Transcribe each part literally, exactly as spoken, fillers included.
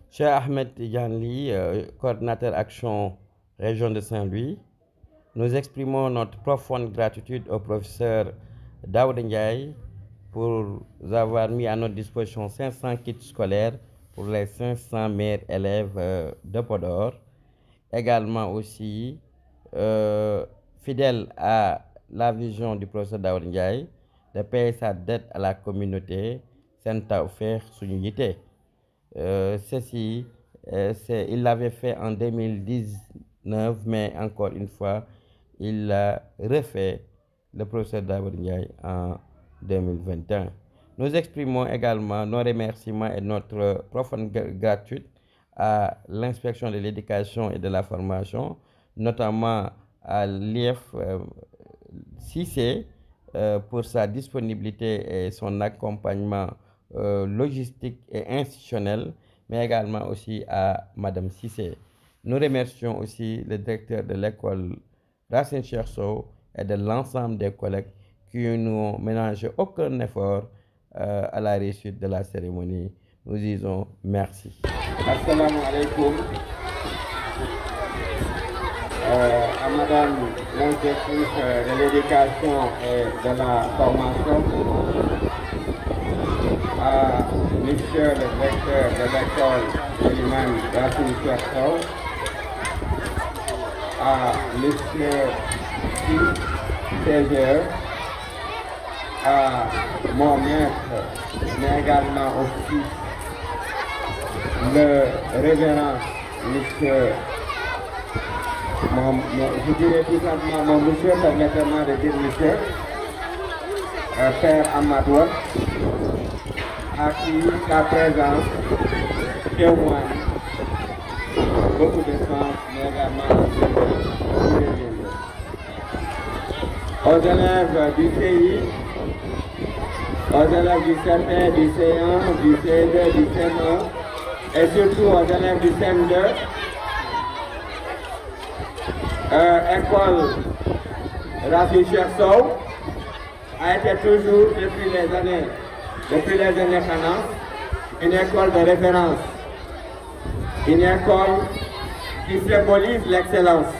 Cher Ahmed Yanli, euh, coordinateur Action Région de Saint-Louis, nous exprimons notre profonde gratitude au professeur Daouda Ndiaye pour avoir mis à notre disposition cinq cents kits scolaires pour les cinq cents meilleurs élèves euh, de Podor. Également aussi, euh, fidèle à la vision du professeur Daouda Ndiaye, de payer sa dette à la communauté, c'est offert suñu Euh, ceci, euh, il l'avait fait en deux mille dix-neuf, mais encore une fois, il l'a refait, le professeur Daouda Ndiaye, en deux mille vingt et un. Nous exprimons également nos remerciements et notre profonde gratitude à l'inspection de l'éducation et de la formation, notamment à l'I F euh, Cissé euh, pour sa disponibilité et son accompagnement Euh, logistique et institutionnelle, mais également aussi à Madame Cissé. Nous remercions aussi le directeur de l'école Racine Cheikh Sow et de l'ensemble des collègues qui n'ont ménagé aucun effort euh, à la réussite de la cérémonie. Nous disons merci. Assalamu alaikum. Euh, à Madame l'inspectrice de l'éducation et de la formation, à Monsieur le directeur de l'école Eliman Racine Cheikh Sow, à Monsieur C G E, à mon maître, mais également aussi le révérend Monsieur, mon, mon, je dirais tout simplement mon monsieur, permettez-moi de dire monsieur, euh, Père Amadou, à qui sa présence témoigne beaucoup de sens, mais également aux élèves du C I, aux élèves du C P, du C un, du C deux, du C un et surtout aux élèves du C M deux, euh, école Racine Cheikh Sow a été toujours depuis les années Depuis les indépendances, une école de référence, une école qui symbolise l'excellence,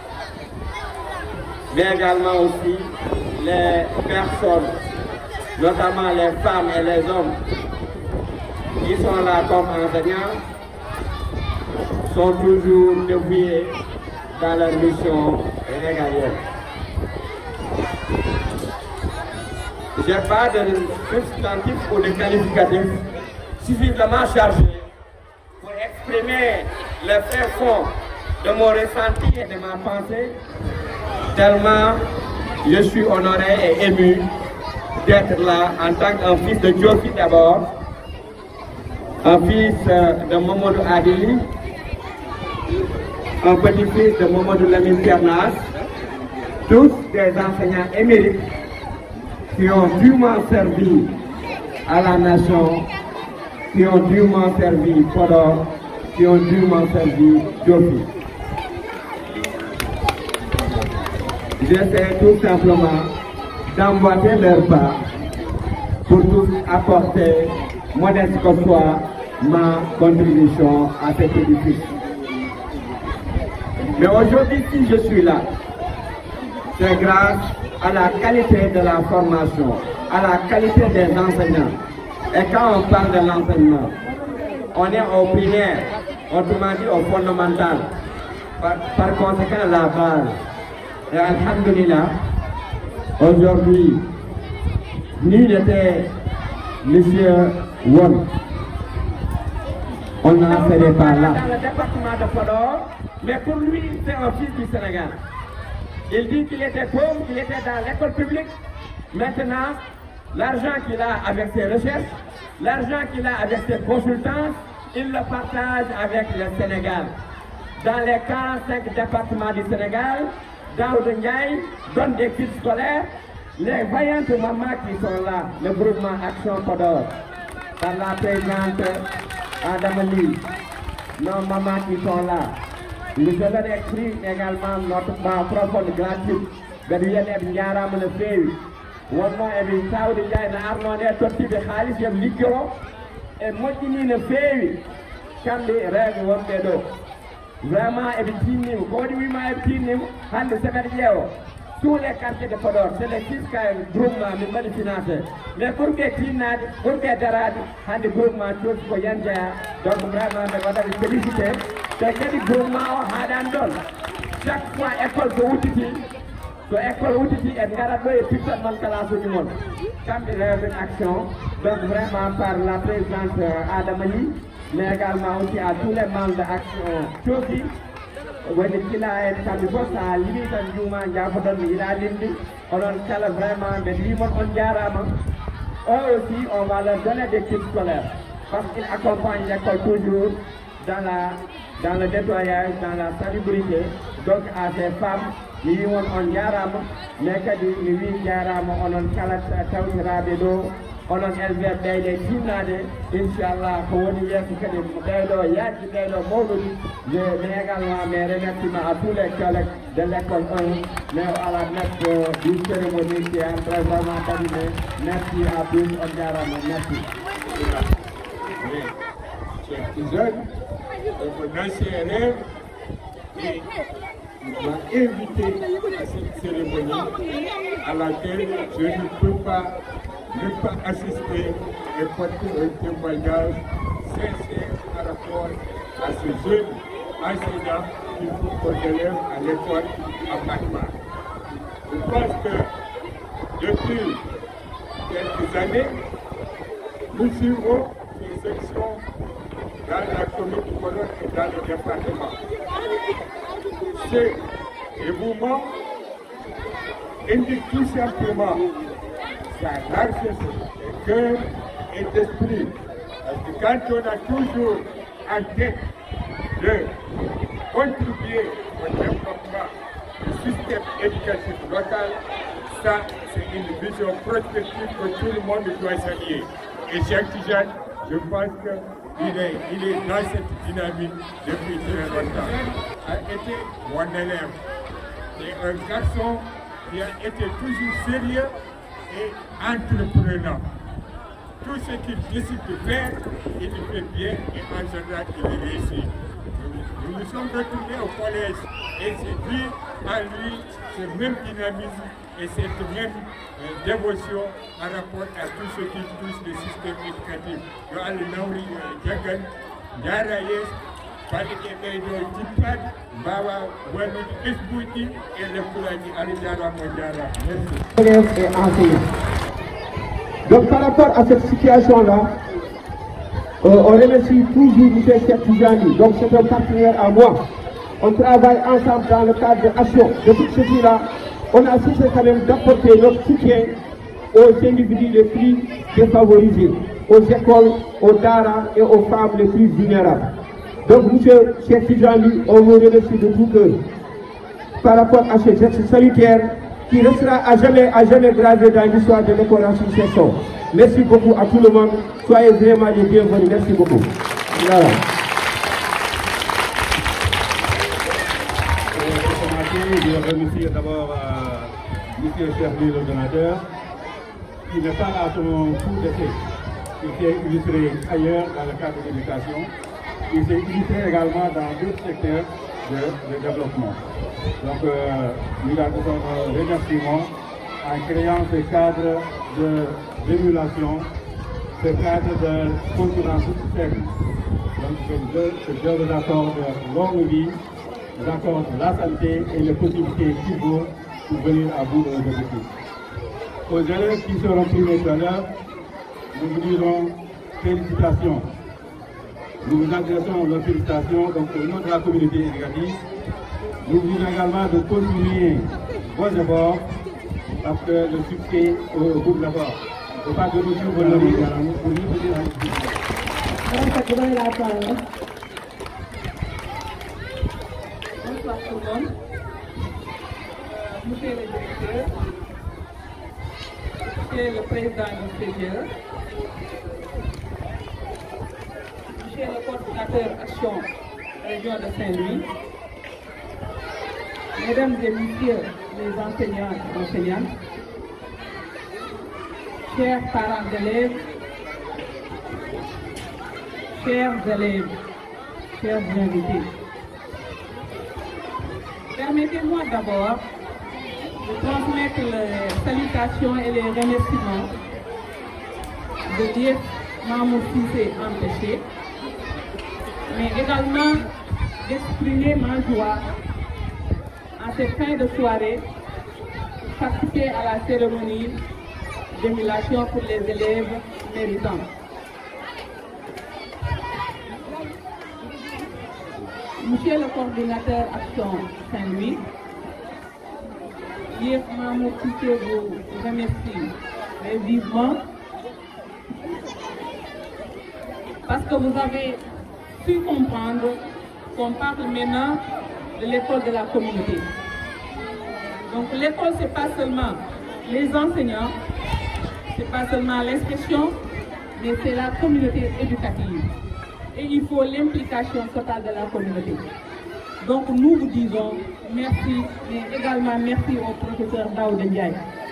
mais également aussi les personnes, notamment les femmes et les hommes qui sont là comme enseignants, sont toujours dévoués dans leur mission régalienne. Je n'ai pas de substantif ou de qualificatif suffisamment chargé pour exprimer le fin fond de mon ressenti et de ma pensée, tellement je suis honoré et ému d'être là en tant qu'un fils de Diofi d'abord, un fils de Mamadou Adili, un petit-fils de Mamadou Lamine Pernas, tous des enseignants émérites qui ont dûment servi à la nation, qui ont dûment servi Podor, qui ont dûment servi Diofi. J'essaie tout simplement d'emboîter leur pas pour tous apporter, modeste que soit, ma contribution à cet édifice. Mais aujourd'hui, si je suis là, c'est grâce à la qualité de la formation, à la qualité des enseignants. Et quand on parle de l'enseignement, on est au primaire, autrement dit au fondamental, par, par conséquent la base. Et alhamdulillah, aujourd'hui, nul n'était Monsieur Won. On n'en serait pas là. Dans le département de Podor, mais pour lui, c'est un fils du Sénégal. Il dit qu'il était pauvre, qu'il était dans l'école publique. Maintenant, l'argent qu'il a avec ses recherches, l'argent qu'il a avec ses consultances, il le partage avec le Sénégal. Dans les quarante-cinq départements du Sénégal, Daouda Ndiaye donne des kits scolaires. Les vaillantes mamans qui sont là, le groupement Action Podor, par la présidente Adamali, nos mamans qui sont là. Nous avons écrit également notre profonde gratitude. Gabriel Ndiara me le fait. Wonno e min tawde Ndiaye na arnone totti be xaalis yam liggoro e moƴƴini no feewi kamɓe rewɓe wonɓe ɗo vraiment eɓe tinnima ko waɗi wima eɓe tinnima hande semeɗe ƴeewo tous les quartiers de Podor c'est les six ka groupement min mbaɗi financé mais ɓurɓe tinnade ɓurɓe darade hande groupement cofi ko Yan Jeeya donc vraiment ɓe waɗaɓe félicité te kadi groupement o haɗani ɗon chaque fois école so wuttiti so école wuttiti en garat ɗo e pittat mon classe uji mon kamɓe rewɓe action donc vraiment par la présidente Adama Ly mais également aussi à tous les membres de action cofi woni kila en kamɓe fof sa limi tan juuma jaafoɗon mi yiɗa limde onon kala vraiment ɓe limon on jarama eux aussi on va leur donner des kits scolaires parce qu'ils accompagnent l'école toujours dans la dans le nettoyage dans la salubrité donc à ces femmes mi wi won on jarama mais kadi mi wi jarama onon kala tawtiraɓe ɗo onon L V F ɓeyde tinnade inchallah ko woni yeeso kadi ɓeyɗo yajji ɓeyɗo mawɗude mais également mes remerciements à tous les collègues de l'école un mais à la maître du cérémonie qui est en train vraiment d'animer merci à tous on jarama merci chers jeunes mon ancien élève et m'a invité à cette cérémonie à laquelle je ne peux pas ne pas assister et porter un témoignage sincère par rapport à ce jeune enseignant qui faut qu'on élève à l'école à Batman. Je pense que depuis quelques années, nous suivons ces sections dans la commune de Podor et dans le département. Ce mouvement indique tout simplement sa largesse de cœur et d'esprit. Parce que quand on a toujours en tête de contribuer au développement du système éducatif local, ça c'est une vision prospective que tout le monde doit s'allier. Et Cheikh Tidiane, je pense qu'il est, il est dans cette dynamique depuis très longtemps. Il a été mon élève. C'est un garçon qui a été toujours sérieux et entreprenant. Tout ce qu'il décide de faire, il le fait bien et en général il réussit. Nous nous sommes retrouvés au collège et c'est vu en lui ce même dynamisme et cette même euh, dévotion par rapport à tout ce qui touche le système éducatif. Yo Allah nawri jaggan jara yes fadi ke ɓeydo jippade mbawa wallude ɓesguji e lekkulaji Allah jarama o jarama. Merci. Élèves et enseignants. Donc par rapport à cette situation-là, euh, on remercie toujours M. Cheikh Tidiane. Donc c'est un partenaire à moi. On travaille ensemble dans le cadre de l'action. De tout ceci-là, on a essayé quand même d'apporter notre soutien aux individus les plus défavorisés, aux écoles, aux daras et aux femmes les plus vulnérables. Donc M. Cheikh Tidiane, on vous remercie de tout cœur par rapport à ce geste salutaire qui restera à jamais, à jamais gravé dans l'histoire de l'école association. Merci beaucoup à tout le monde. Soyez vraiment les bienvenus. Merci beaucoup. Voilà. Je remercie d'abord euh, M. Cherny, le donateur, qui n'est pas à son coup d'essai, qui s'est illustré ailleurs dans le cadre de l'éducation, qui s'est illustré également dans d'autres secteurs de, de développement. Donc, euh, nous avons son remerciement en créant ce cadre d'émulation, ce cadre de concurrence saine. Donc, je, je vous accorde longue vie, nous accorde la santé et les possibilités qu'il faut pour venir à bout de nos objectifs. Aux élèves qui seront primés tout à l'heure, nous vous disons félicitations. Nous vous adressons nos félicitations donc, au nom de la communauté éducative. Nous vous disons également de continuer vos efforts parce que le succès au bout de l'effort. Il ne faut pas de retour pour le dire. Bonsoir tout le monde. Monsieur le directeur, Monsieur le président du C G E, Monsieur le coordinateur Action Région de Saint-Louis, Mesdames et Messieurs les enseignants et enseignantes, chers parents d'élèves, chers élèves, chers invités. Permettez-moi d'abord de transmettre les salutations et les remerciements de Lief Mamour Cissé empêché, mais également d'exprimer ma joie en cette fin de soirée pour participer à la cérémonie d'émulation pour les élèves méritants. Monsieur le coordinateur Action Saint-Louis, Lief Mamour Cissé vous remercie très vivement parce que vous avez pu comprendre qu'on parle maintenant de l'école de la communauté. Donc l'école, ce n'est pas seulement les enseignants, ce n'est pas seulement l'inspection, mais c'est la communauté éducative. Et il faut l'implication totale de la communauté. Donc nous vous disons merci, mais également merci au professeur Daouda Ndiaye.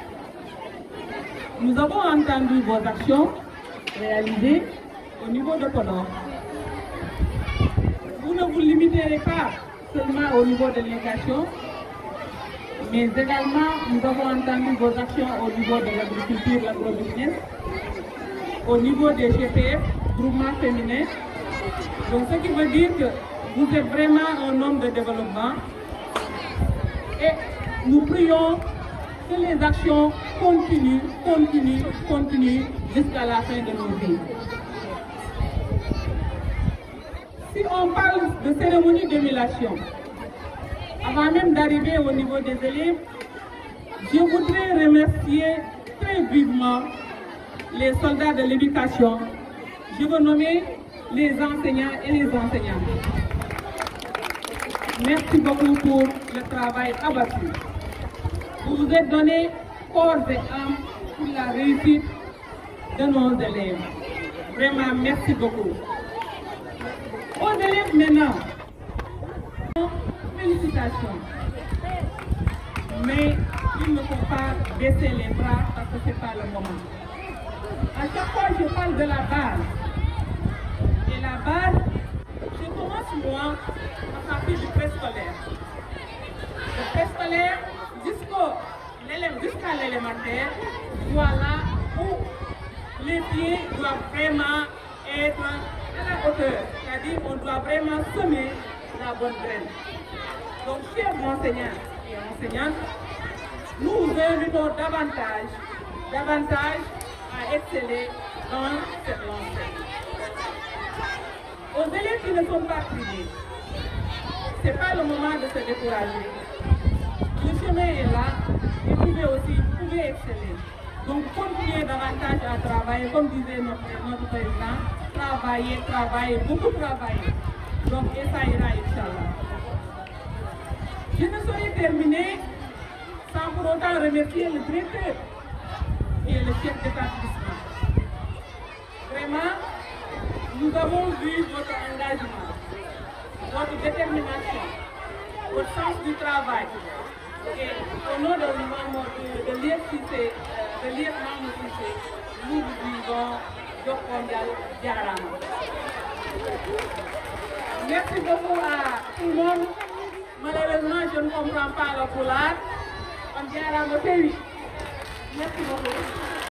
Nous avons entendu vos actions réalisées au niveau de Podor. Vous ne vous limiterez pas seulement au niveau de l'éducation, mais également nous avons entendu vos actions au niveau de l'agriculture, l'agrobusiness, au niveau des G P F, groupements féminins. Donc ce qui veut dire que vous êtes vraiment un homme de développement et nous prions que les actions continuent, continuent, continuent jusqu'à la fin de nos vies. Si on parle de cérémonie d'émulation, avant même d'arriver au niveau des élèves, je voudrais remercier très vivement les soldats de l'éducation. Je veux nommer les enseignants et les enseignantes. Merci beaucoup pour le travail abattu. Vous vous êtes donné corps et âme pour la réussite de nos élèves. Vraiment, merci beaucoup. Aux élèves maintenant, félicitations. Mais il ne faut pas baisser les bras parce que ce n'est pas le moment. À chaque fois, je parle de la base. Et la base, je commence moi à partir du préscolaire. Le préscolaire jusqu'à l'élémentaire, voilà où les pieds doivent vraiment être à la hauteur. C'est-à-dire qu'on doit vraiment semer la bonne graine. Donc, chers enseignants et enseignantes, nous vous invitons davantage, davantage à exceller dans cette lancée. Aux élèves qui ne sont pas privés, ce n'est pas le moment de se décourager. Le chemin est là et vous pouvez aussi vous pouvez exceller. Donc continuez davantage à travailler, comme disait notre, notre président, travailler, travailler, beaucoup travailler. Donc et ça ira, Inch'Allah. Je ne saurais terminer sans pour autant remercier le directeur et le chef d'établissement. Vraiment, nous avons vu votre engagement, votre détermination, votre sens du travail. Et au nom de, de, de Lief Cissé, de Lief Mamour Cissé, nous vous disons Jokondial Diarama. Merci beaucoup à tout le monde. Malheureusement, je ne comprends pas le polar. On Diarama Péri. Merci beaucoup.